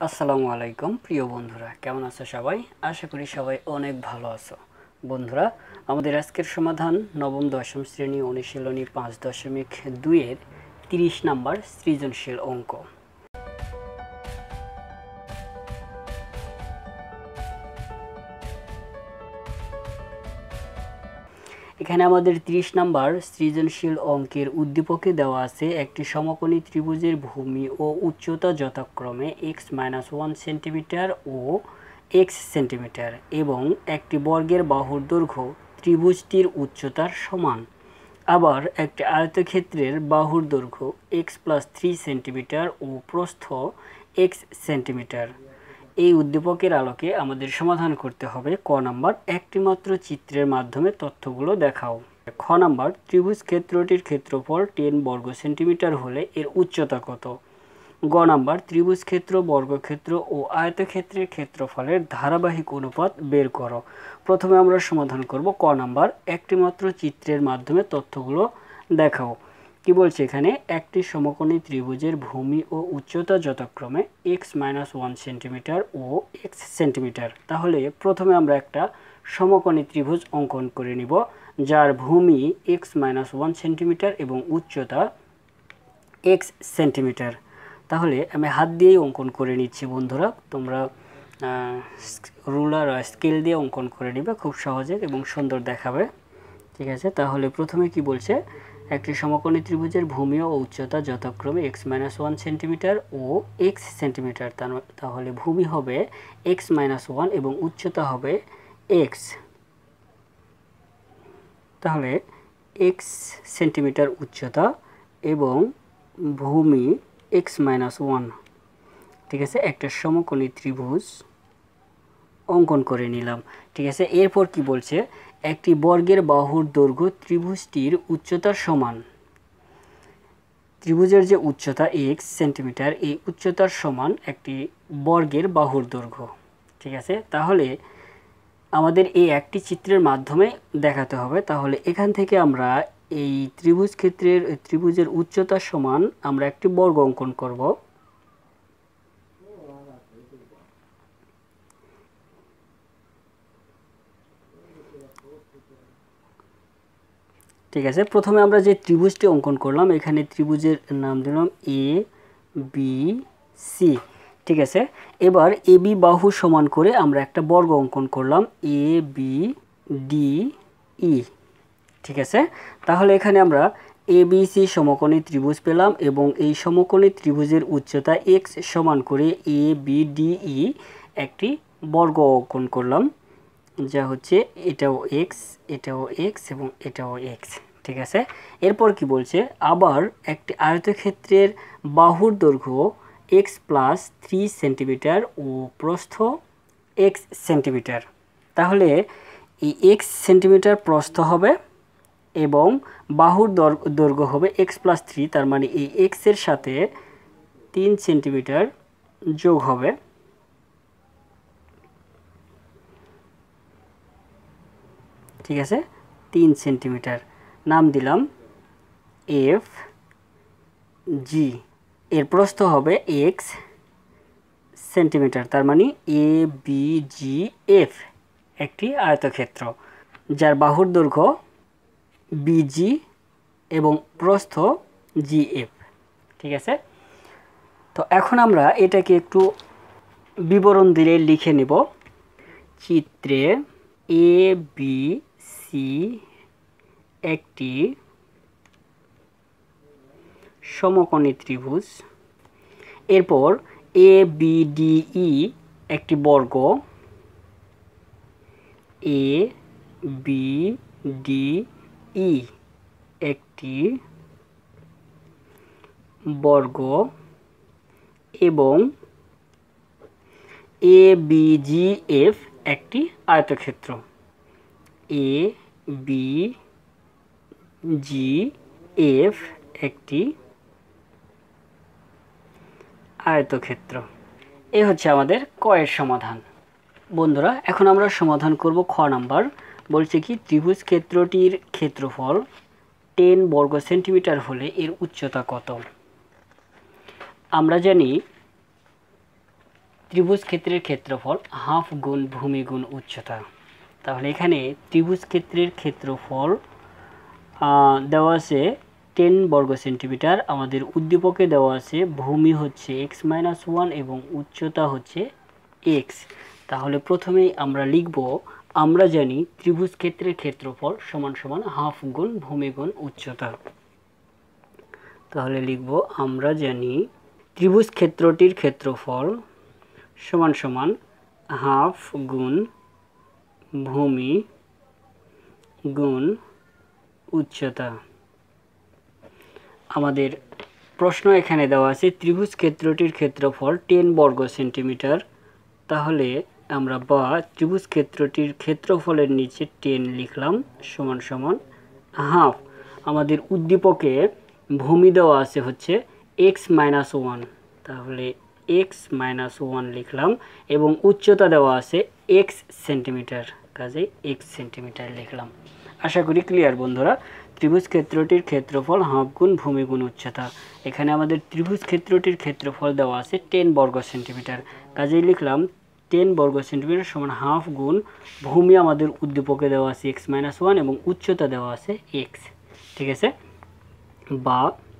আসসালামু আলাইকুম প্রিয় বন্ধুরা, কেমন আছো সবাই? আশা করি সবাই অনেক ভালো আছো। বন্ধুরা, আমাদের আজকের সমাধান নবম দশম শ্রেণী অনুশীলনী 5.2 এর 30 নম্বর সৃজনশীল অঙ্ক। এখানে আমাদের 30 নম্বর সৃজনশীল অঙ্কের উদ্দীপকে দেওয়া আছে একটি সমকোণী ত্রিভুজের ভূমি ও উচ্চতা যথাক্রমে x-1 সেন্টিমিটার ও x সেন্টিমিটার এবং একটি বর্গের বাহুর দৈর্ঘ্য ত্রিভুজটির উচ্চতার সমান। আবার একটি আয়তক্ষেত্রের বাহুর দৈর্ঘ্য x+3 সেন্টিমিটার ও প্রস্থ x সেন্টিমিটার। এই উদ্দীপকের আলোকে আমাদের সমাধান করতে হবে ক নাম্বার, একটি মাত্র চিত্রের মাধ্যমে তথ্যগুলো দেখাও। খ নাম্বার, ত্রিভুজ ক্ষেত্রটির ক্ষেত্রফল 10 বর্গ সেন্টিমিটার হলে এর উচ্চতা কত? গ নাম্বার, ত্রিভুজ ক্ষেত্র, বর্গক্ষেত্র ও আয়তক্ষেত্রের ক্ষেত্রফলের ধারাবাহিক অনুপাত বের করো। প্রথমে আমরা সমাধান করব ক নাম্বার, একটি মাত্র চিত্রের মাধ্যমে তথ্যগুলো দেখাও। কি বলছে এখানে? একটি সমকোণী ত্রিভুজের ভূমি ও উচ্চতা যথাক্রমে x-1 সেন্টিমিটার ও x সেন্টিমিটার। তাহলে প্রথমে আমরা একটা সমকোণী ত্রিভুজ অঙ্কন করে নিব, যার ভূমি x-1 সেন্টিমিটার এবং উচ্চতা x সেন্টিমিটার। তাহলে আমি হাত দিয়েই অঙ্কন করে নিচ্ছি বন্ধুরা, তোমরা রুলার স্কেল দিয়ে অঙ্কন করে নিবে, খুব সহজে এবং সুন্দর দেখাবে। ঠিক আছে, তাহলে প্রথমে কি বলছে? একটি সমকোণী ত্রিভুজের ভূমি ও উচ্চতা যথাক্রমে x-1 সেন্টিমিটার ও x সেন্টিমিটার। তাহলে ভূমি হবে x-1 এবং উচ্চতা হবে x। তাহলে x সেন্টিমিটার উচ্চতা এবং ভূমি x-1। ঠিক আছে, একটা সমকোণী ত্রিভুজ অঙ্কন করে নিলাম। ঠিক আছে, এরপর কি বলছে? একটি বর্গের বাহুর দৈর্ঘ্য ত্রিভুজটির উচ্চতার সমান। ত্রিভুজের যে উচ্চতা x সেন্টিমিটার, এই উচ্চতার সমান একটি বর্গের বাহুর দৈর্ঘ্য। ঠিক আছে, তাহলে আমাদের এই একটি চিত্রের মাধ্যমে দেখাতে হবে। তাহলে এখান থেকে আমরা এই ত্রিভুজের উচ্চতার সমান আমরা একটি বর্গ অঙ্কন করব। ঠিক আছে, প্রথমে আমরা যে ত্রিভুজটি অঙ্কন করলাম, এখানে ত্রিভুজের নাম দিলাম এ বি সি। ঠিক আছে, এবার এ বি বাহু সমান করে আমরা একটা বর্গ অঙ্কন করলাম, এ বি ডি ই। ঠিক আছে, তাহলে এখানে আমরা এ বি সি সমকোণী ত্রিভুজ পেলাম এবং এই সমকোণী ত্রিভুজের উচ্চতা x সমান করে এ বি ডি ই একটি বর্গ অঙ্কন করলাম, যা হচ্ছে এটাও x, এটাও x এবং এটাও x। ঠিক আছে, এরপর কি বলছে? আবার একটি আয়তক্ষেত্রের বাহুর দৈর্ঘ্য x+3 সেন্টিমিটার ও প্রস্থ x সেন্টিমিটার। তাহলে এই x সেন্টিমিটার প্রস্থ হবে এবং বাহুর দৈর্ঘ্য হবে x+3, তার মানে এই x এর সাথে 3 সেন্টিমিটার যোগ হবে। ঠিক আছে, 3 সেন্টিমিটার, নাম দিলাম এফ জি। এর প্রস্থ হবে x সেন্টিমিটার, তার মানে এ বি জি এফ একটি আয়তক্ষেত্র, যার বাহুর দৈর্ঘ্য বিজি এবং প্রস্থ জিএফ। ঠিক আছে, তো এখন আমরা এটাকে একটু বিবরণ দিলে লিখে নেব। চিত্রে এ বি সি একটি সমকোণী ত্রিভুজ, এরপর এ বি ডি ই একটি বর্গ, এ বি ডি ই একটি বর্গ এবং এ বি জি এফ একটি আয়তক্ষেত্র। এ বি জি এফ একটি আয়তক্ষেত্র। এই হচ্ছে আমাদের ক এর সমাধান। বন্ধুরা, এখন আমরা সমাধান করব খ নাম্বার। বলছে কি? ত্রিভুজ ক্ষেত্রটির ক্ষেত্রফল 10 বর্গ সেন্টিমিটার হলে এর উচ্চতা কত? আমরা জানি ত্রিভুজ ক্ষেত্রের ক্ষেত্রফল হাফ গুণ ভূমি গুণ উচ্চতা। তাহলে এখানে ত্রিভুজ ক্ষেত্রের ক্ষেত্রফল দেওয়া আছে 10 বর্গ সেন্টিমিটার, আমাদের উদ্দীপকে দেওয়া আছে ভূমি হচ্ছে x-1 এবং উচ্চতা হচ্ছে x। তাহলে প্রথমেই আমরা লিখব, আমরা জানি ত্রিভুজ ক্ষেত্রের ক্ষেত্রফল সমান সমান হাফ গুণ ভূমি গুণ উচ্চতা। তাহলে লিখব, আমরা জানি ত্রিভুজ ক্ষেত্রটির ক্ষেত্রফল সমান সমান হাফ গুণ ভূমি গুণ উচ্চতা। আমাদের প্রশ্ন এখানে দেওয়া আছে ত্রিভুজ ক্ষেত্রটির ক্ষেত্রফল 10 বর্গ সেন্টিমিটার। তাহলে আমরা বা ত্রিভুজ ক্ষেত্রটির ক্ষেত্রফলের নিচে 10 লিখলাম সমান সমান হাফ। আমাদের উদ্দীপকে ভূমি দেওয়া আছে হচ্ছে x-1, তাহলে x-1 লিখলাম এবং উচ্চতা দেওয়া আছে x সেন্টিমিটার, কাজে x সেন্টিমিটার লিখলাম। আশা করি ক্লিয়ার বন্ধুরা। ত্রিভুজ ক্ষেত্রটির ক্ষেত্রফল হাফ গুণ ভূমি গুণ উচ্চতা। এখানে আমাদের ত্রিভুজ ক্ষেত্রটির ক্ষেত্রফল দেওয়া আছে 10 বর্গ সেন্টিমিটার, কাজেই লিখলাম 10 বর্গ সেন্টিমিটার সমান হাফ গুণ ভূমি আমাদের উদ্দীপকে দেওয়া আছে x-1 এবং উচ্চতা দেওয়া আছে x। ঠিক আছে, বা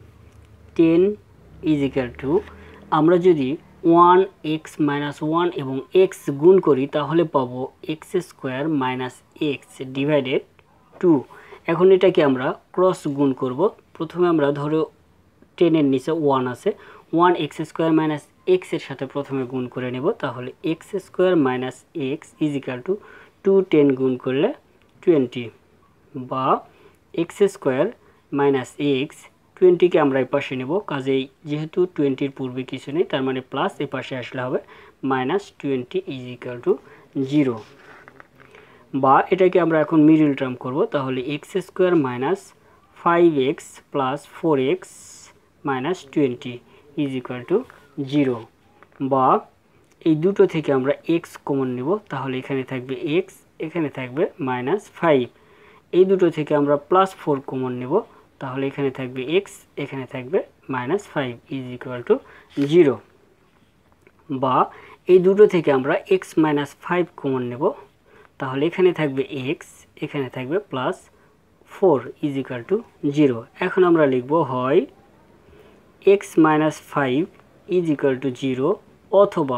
10 = আমরা যদি 1x-1 এবং x গুণ করি তাহলে পাবো x² - x ডিভাইডেড 2। এখন এটাকে আমরা ক্রস গুণ করব। প্রথমে আমরা ধরো 10 এর নিচে 1 আছে, 1x² - x এর সাথে প্রথমে গুণ করে নেব। তাহলে x² - x = 210 গুণ করলে 20, বা x² - x 20 কে আমরা এই পাশে নেব, কাজেই যেহেতু 20 এর পূর্বে কিছু নেই তার মানে প্লাস এই পাশে আসলে হবে -20 = 0, বা এটাকে আমরা এখন মিডল টার্ম করব। তাহলে x² - 5x + 4x - 20 = 0, বা এই দুটো থেকে আমরা x কমন নেব। তাহলে এখানে থাকবে x, এখানে থাকবে -5। এই দুটো থেকে আমরা +4 কমন নেব, তাহলে এখানে থাকবে x, এখানে থাকবে -5 = 0, বা এই দুটো থেকে আমরা x - 5 কমন নেব, তাহলে এখানে থাকবে x, এখানে থাকবে +4 = 0। এখন আমরা লিখব হয় x - 5 = 0 অথবা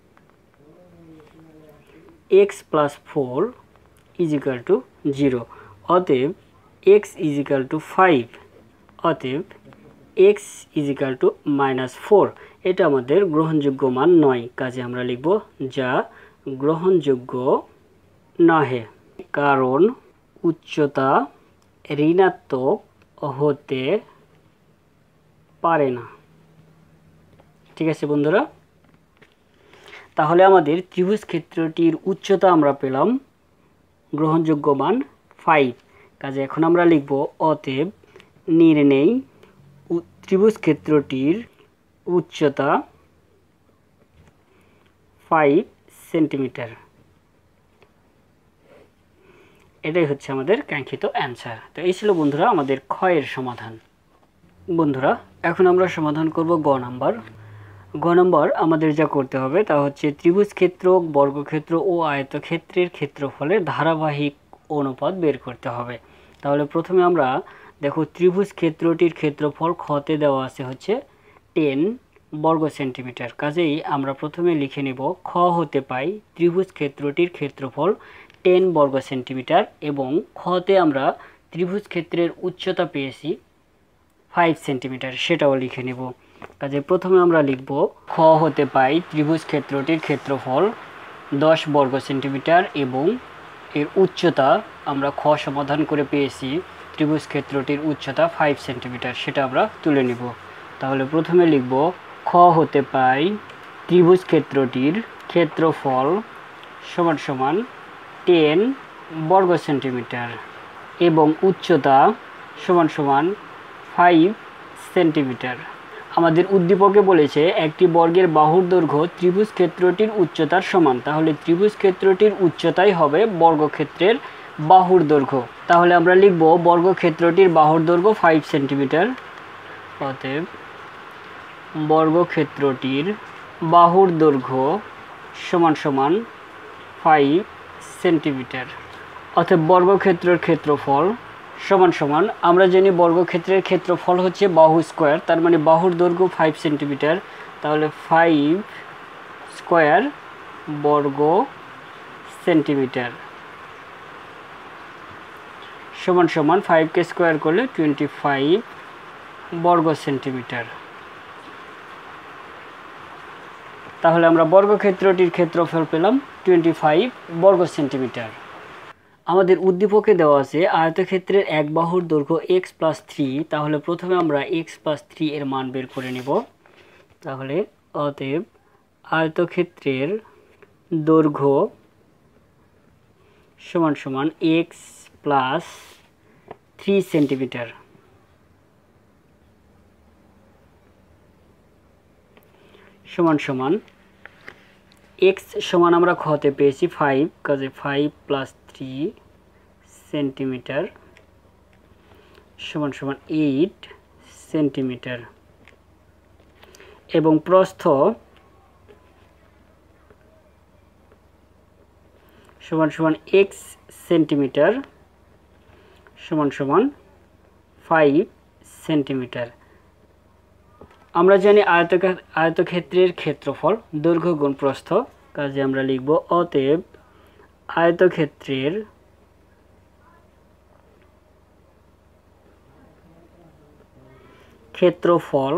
x + 4 = 0। অতএব x = 5, অতএব x = -4। এটা আমাদের গ্রহণযোগ্য মান নয়, কাজে আমরা লিখব যা গ্রহণযোগ্য নহে, কারণ উচ্চতা ঋণাত্মক হতে পারে না। ঠিক আছে বন্ধুরা, তাহলে আমাদের ত্রিভুজ ক্ষেত্রটির উচ্চতা আমরা পেলাম গ্রহণযোগ্য মান 5। কাজে এখন আমরা লিখব অতএব নির্ণেয় ত্রিভুজ ক্ষেত্রটির উচ্চতা 5 সেন্টিমিটার। এটাই হচ্ছে আমাদের কাঙ্ক্ষিত অ্যান্সার। তো এই ছিল বন্ধুরা আমাদের খ এর সমাধান। বন্ধুরা এখন আমরা সমাধান করব গ নাম্বার। গ নম্বর আমাদের যা করতে হবে তা হচ্ছে ত্রিভুজ ক্ষেত্র, বর্গক্ষেত্র ও আয়তক্ষেত্রের ক্ষেত্রফলের ধারাবাহিক অনুপাত বের করতে হবে। তাহলে প্রথমে আমরা দেখো ত্রিভুজ ক্ষেত্রটির ক্ষেত্রফল খতে দেওয়া আছে হচ্ছে 10 বর্গ সেন্টিমিটার। কাজেই আমরা প্রথমে লিখে নেব খ হতে পাই ত্রিভুজ ক্ষেত্রটির ক্ষেত্রফল 10 বর্গ সেন্টিমিটার এবং খতে আমরা ত্রিভুজ ক্ষেত্রের উচ্চতা পেয়েছি 5 সেন্টিমিটার, সেটাও লিখে নেব। কাজে প্রথমে আমরা লিখব খ হতে পাই ত্রিভুজ ক্ষেত্রটির ক্ষেত্রফল 10 বর্গ সেন্টিমিটার এবং এর উচ্চতা আমরা খ সমাধান করে পেয়েছি ত্রিভুজ ক্ষেত্রটির উচ্চতা 5 সেন্টিমিটার, সেটা আমরা তুলে নিব। তাহলে প্রথমে লিখব খ হতে পাই ত্রিভুজ ক্ষেত্রটির ক্ষেত্রফল সমান সমান 10 বর্গ সেন্টিমিটার এবং উচ্চতা সমান সমান 5 সেন্টিমিটার। আমাদের উদ্দীপকে বলেছে একটি বর্গের বাহুর দৈর্ঘ্য ত্রিভুজ ক্ষেত্রটির উচ্চতার সমান। তাহলে ত্রিভুজ ক্ষেত্রটির উচ্চতাই হবে বর্গক্ষেত্রের বাহুর দৈর্ঘ্য। তাহলে আমরা লিখব বর্গক্ষেত্রটির বাহুর দৈর্ঘ্য 5 সেন্টিমিটার। অতএব বর্গক্ষেত্রটির বাহুর দৈর্ঘ্য সমান সমান 5 সেন্টিমিটার। অতএব বর্গক্ষেত্রের ক্ষেত্রফল সমান সমান, আমরা জানি বর্গক্ষেত্রের ক্ষেত্রফল হচ্ছে বাহু স্কোয়ার, তার মানে বাহুর দৈর্ঘ্য 5 সেন্টিমিটার, তাহলে 5 স্কোয়ার বর্গ সেন্টিমিটার সমান সমান 5কে স্কোয়ার করলে 25 বর্গ সেন্টিমিটার। তাহলে আমরা বর্গক্ষেত্রটির ক্ষেত্রফল পেলাম 25 বর্গ সেন্টিমিটার। আমাদের উদ্দীপকে দেওয়া আছে আয়তক্ষেত্রের এক বাহুর দৈর্ঘ্য x+3, তাহলে প্রথমে আমরা x+3 এর মান বের করে নিব। তাহলে অতএব আয়তক্ষেত্রের দৈর্ঘ্য সমান সমান x+3 সেন্টিমিটার সমান সমান x সমান আমরা খতে পেয়েছি 5, কাজে 5 + 3 সেন্টিমিটার সমান সমান 8 সেন্টিমিটার, এবং প্রস্থ সমান সমান x সেন্টিমিটার সমান সমান 5 সেন্টিমিটার। আমরা জানি আয়তক্ষেত্রের ক্ষেত্রফল দৈর্ঘ্য গুণ প্রস্থ, কাজে আমরা লিখব অতএব আয়তক্ষেত্রের ক্ষেত্রফল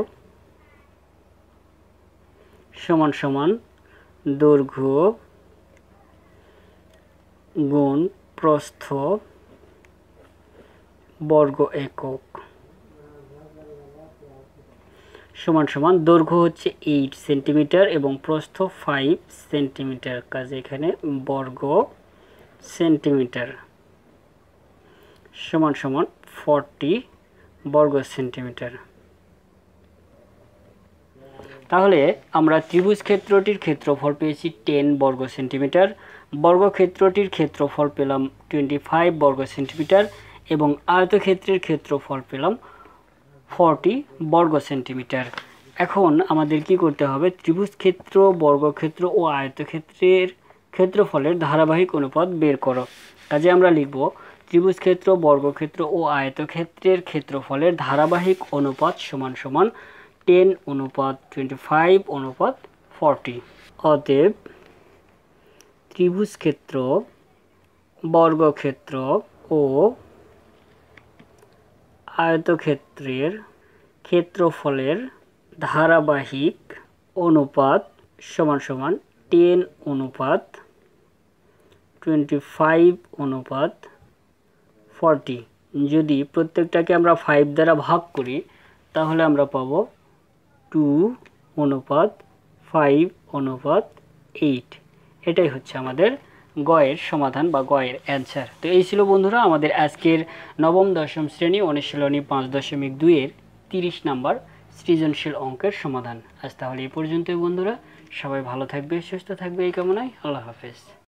সমান সমান দৈর্ঘ্য গুণ প্রস্থ বর্গ একক সমান সমান দৈর্ঘ্য হচ্ছে 8 সেন্টিমিটার এবং প্রস্থ 5 সেন্টিমিটার, কাজে এখানে বর্গ সেন্টিমিটার সমান সমান 40 বর্গ সেন্টিমিটার। তাহলে আমরা ত্রিভুজ ক্ষেত্রটির ক্ষেত্রফল পেয়েছি 10 বর্গ সেন্টিমিটার, বর্গক্ষেত্রটির ক্ষেত্রফল পেলাম 25 বর্গ সেন্টিমিটার এবং আয়তক্ষেত্রের ক্ষেত্রফল পেলাম 40 বর্গ সেন্টিমিটার। এখন আমাদের কি করতে হবে? ত্রিভুজ ক্ষেত্র, বর্গক্ষেত্র ও আয়তক্ষেত্রের ক্ষেত্রফলের ধারাবাহিক অনুপাত বের করো। কাজে আমরা লিখব ত্রিভুজ ক্ষেত্র, বর্গক্ষেত্র ও আয়তক্ষেত্রের ক্ষেত্রফলের ধারাবাহিক অনুপাত সমান সমান 10:25:40। অতএব ত্রিভুজ ক্ষেত্র, বর্গক্ষেত্র ও আয়তক্ষেত্রের ক্ষেত্রফলের ধারাবাহিক অনুপাত সমান সমান 10:25:40। যদি প্রত্যেকটাকে আমরা 5 দ্বারা ভাগ করি তাহলে আমরা পাবো 2:5:8। এটাই হচ্ছে আমাদের গয়ের সমাধান বা গয়ের অ্যান্সার। তো এই ছিল বন্ধুরা আমাদের আজকের নবম দশম শ্রেণী অনুশীলনী 5.2 এর 30 নম্বর সৃজনশীল অঙ্কের সমাধান। আজ তাহলে এই পর্যন্তই বন্ধুরা, সবাই ভালো থাকবে, সুস্থ থাকবে এই কামনায়। আল্লাহ হাফেজ।